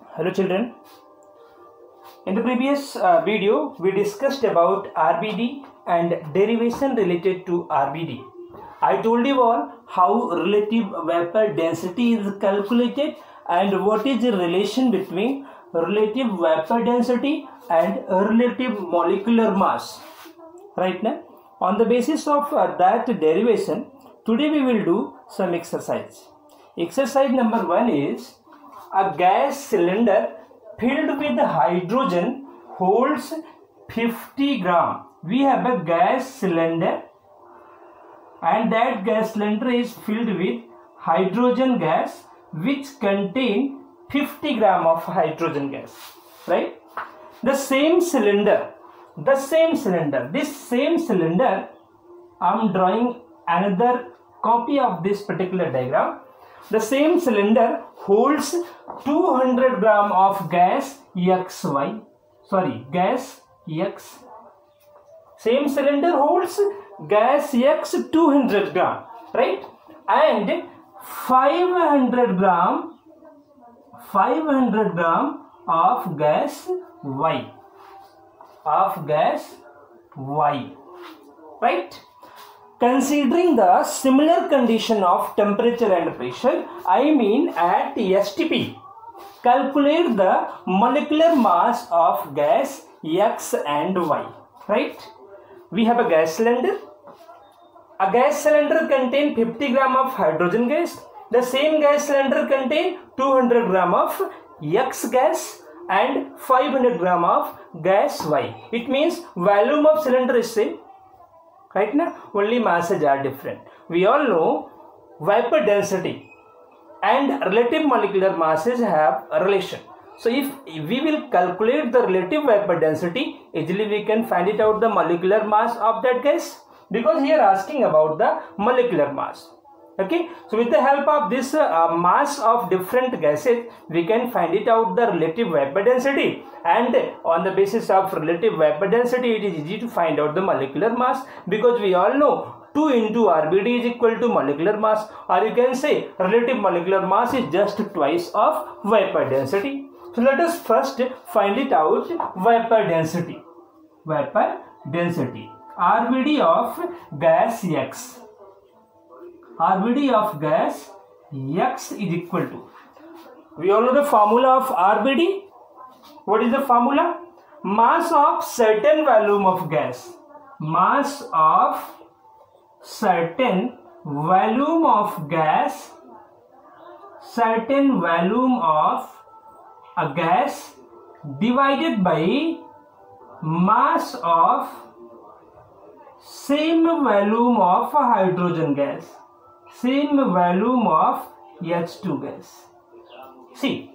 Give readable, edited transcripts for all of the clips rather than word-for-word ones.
Hello children. In the previous video we discussed about RBD and derivation related to RBD. I told you all how relative vapor density is calculated and what is the relation between relative vapor density and relative molecular mass. Right now, on the basis of that derivation, today we will do some exercise. Exercise number 1 is a gas cylinder filled with hydrogen holds 50 gram. We have a gas cylinder and that gas cylinder is filled with hydrogen gas which contain 50 gram of hydrogen gas, right? This same cylinder, I am drawing another copy of this particular diagram. The same cylinder holds 200 gram of gas X. Same cylinder holds gas X 200 gram, right? And 500 gram of gas Y. Right? Considering the similar condition of temperature and pressure, I mean at STP, calculate the molecular mass of gas X and Y. Right? We have a gas cylinder. A gas cylinder contains 50 gram of hydrogen gas. The same gas cylinder contains 200 gram of X gas and 500 gram of gas Y. It means volume of cylinder is same. Right now, only masses are different. We all know vapor density and relative molecular masses have a relation. So if we will calculate the relative vapor density, easily we can find it out the molecular mass of that gas, because here asking about the molecular mass. Okay, so with the help of this mass of different gases, we can find it out the relative vapor density, and on the basis of relative vapor density it is easy to find out the molecular mass, because we all know 2 into RBD is equal to molecular mass, or you can say relative molecular mass is just twice of vapor density. So let us first find it out. Vapor density RBD of gas X. RBD of gas X is equal to, we all know the formula of RBD. What is the formula? Mass of certain volume of gas. Mass of certain volume of gas. Certain volume of a gas divided by mass of same volume of a hydrogen gas. Same volume of H2 gas. See,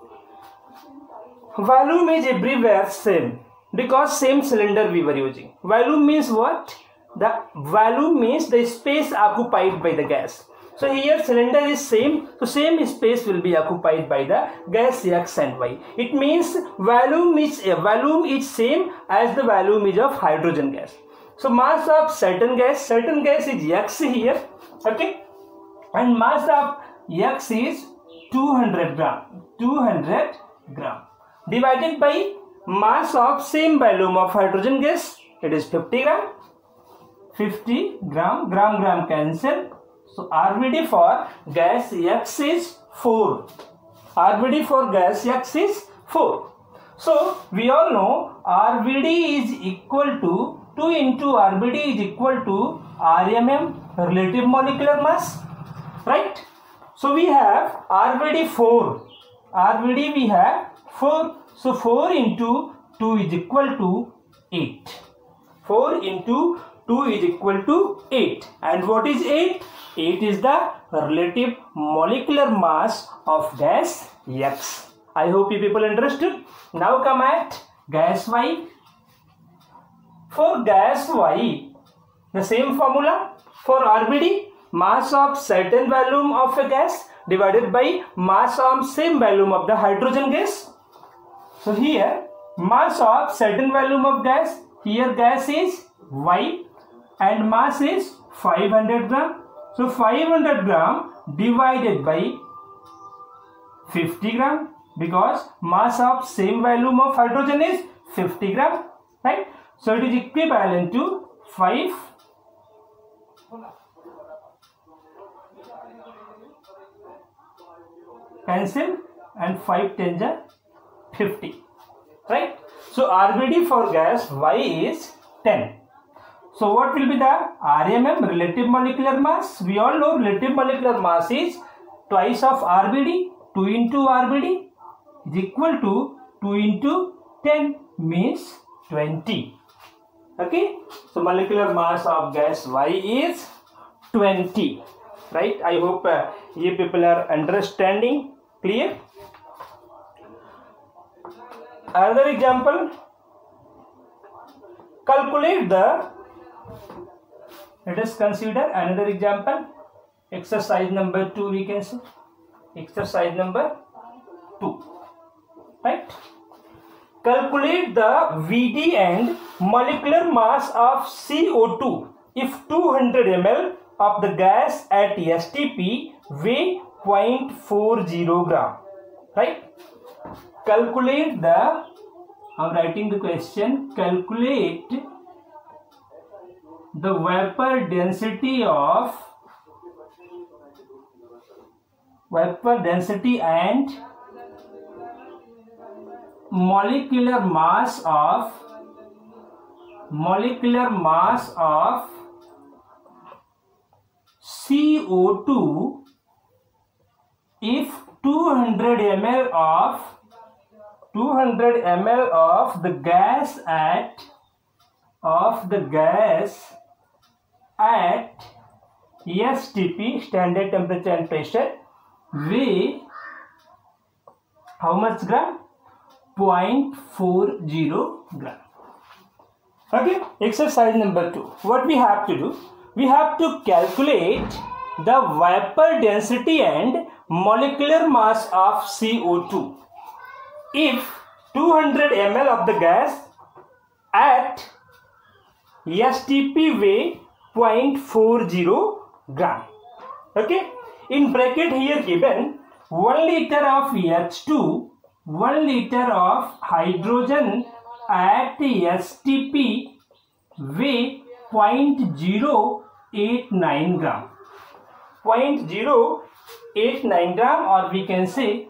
volume is everywhere same, because same cylinder we were using. Volume means what? The volume means the space occupied by the gas. So here cylinder is same, so same space will be occupied by the gas X and Y. It means volume is same as the volume is of hydrogen gas. So mass of certain gas is X here, okay, and mass of X is 200 gram, divided by mass of same volume of hydrogen gas, it is 50 gram, gram cancel. So RBD for gas X is 4. RBD for gas X is 4. So we all know RBD is equal to 2 into RBD is equal to RMM, relative molecular mass, right? So we have RBD 4. RBD we have 4. So 4 into 2 is equal to 8. 4 into 2 is equal to 8. And what is 8? 8 is the relative molecular mass of gas X. I hope you people understood. Now come at gas Y. For gas Y, the same formula. For RBD, mass of certain volume of a gas divided by mass of same volume of the hydrogen gas. So here mass of certain volume of gas, here gas is Y and mass is 500 gram. So 500 gram divided by 50 gram, because mass of same volume of hydrogen is 50 gram, right? So it is equivalent to 5 cancel and 5 10 are 50, right? So RBD for gas Y is 10. So what will be the RMM, relative molecular mass? We all know relative molecular mass is twice of RBD. 2 into RBD is equal to 2 into 10 means 20. Okay, so molecular mass of gas Y is 20, right? I hope you people are understanding. Clear? Another example, calculate the, let us consider another example, exercise number 2 we can say, exercise number 2, right? Calculate the VD and molecular mass of CO2 if 200 ml of the gas at STP weigh 0.40 gram, right? Calculate the, I am writing the question, calculate the vapor density and molecular mass of CO2 if 200 ml of the gas at STP, standard temperature and pressure, weigh how much gram? 0.40 gram. Okay, exercise number 2. What we have to do? We have to calculate the vapor density and molecular mass of CO2 if 200 ml of the gas at STP weigh 0.40 gram. Okay, in bracket here given 1 liter of H2, 1 liter of hydrogen at STP weigh 0.089 gram. 0.089 gram, or we can say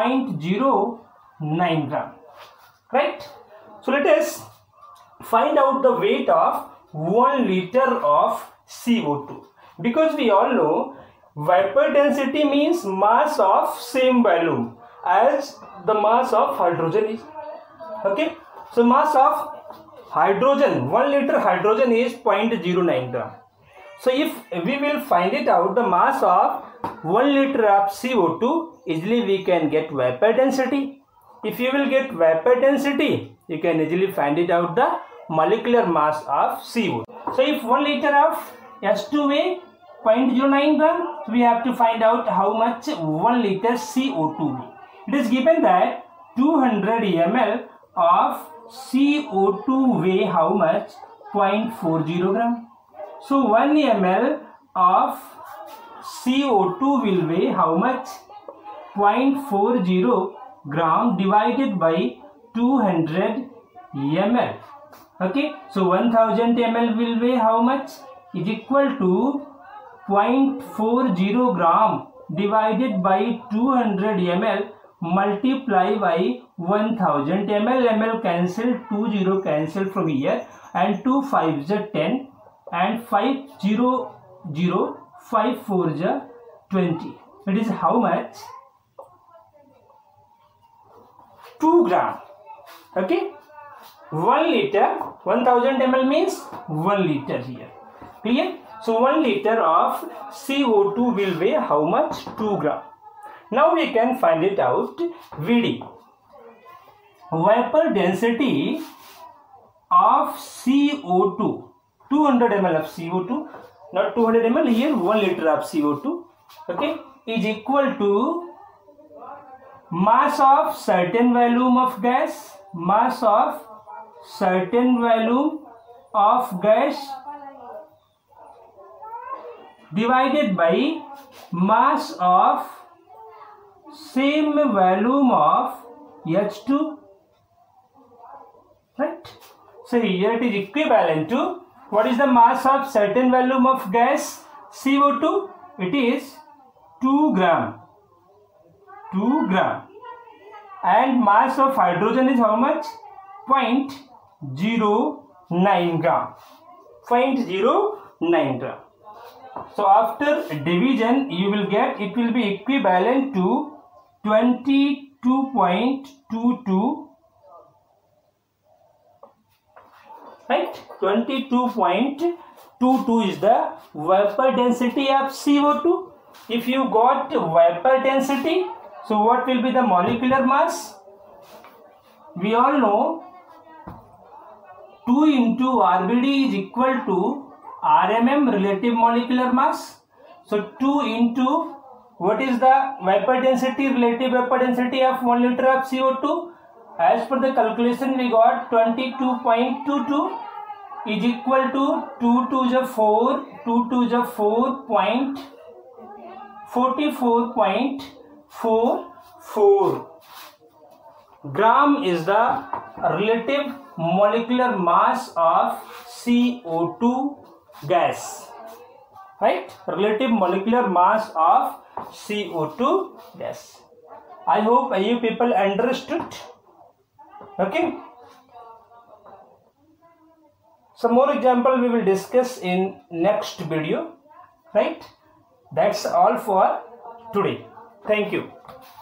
0.09 gram, right? So let us find out the weight of 1 liter of CO2, because we all know vapor density means mass of same volume as the mass of hydrogen is. Okay, so mass of hydrogen, 1 liter hydrogen is 0.09 gram. So if we will find it out, the mass of 1 liter of CO2, easily we can get vapor density. If you will get vapor density, you can easily find it out the molecular mass of CO2. So if 1 liter of H2 weigh 0.09 gram, we have to find out how much 1 liter CO2 weigh. It is given that 200 ml of CO2 weigh how much? 0.40 gram. So 1 ml of CO2 will weigh how much? 0.40 gram divided by 200 ml. Okay, so 1000 ml will weigh how much? Is equal to 0.40 gram divided by 200 ml multiply by 1000 ml. ml cancel, 20 cancel from here, and 2 5s are 10 and 5 0 0 5 4s are 20. It is how much? 2 gram. Okay, 1 liter, 1000 ml means 1 liter here. Clear? So 1 liter of CO2 will weigh how much? 2 gram. Now we can find it out. VD, vapor density of CO2, 200 ml of CO2, not 200 ml here, 1 liter of CO2, okay, is equal to mass of certain volume of gas, mass of certain volume of gas divided by mass of same volume of H2, right? So here it is equivalent to, what is the mass of certain volume of gas CO2? It is 2 gram. 2 gram. And mass of hydrogen is how much? 0.09 gram. 0.09 gram. So after division, you will get, it will be equivalent to 22.22, right? 22.22 is the vapor density of CO2. If you got vapor density, so what will be the molecular mass? We all know 2 into RBD is equal to RMM, relative molecular mass. So 2 into, what is the vapor density, relative vapor density of 1 liter of CO2? As per the calculation, we got 22.22 is equal to 2 to the 4, 2 to the 44.44 gram is the relative molecular mass of CO2 gas, right? Relative molecular mass of CO2 gas. I hope you people understood. Okay. Some more example we will discuss in next video, right? That's all for today. Thank you.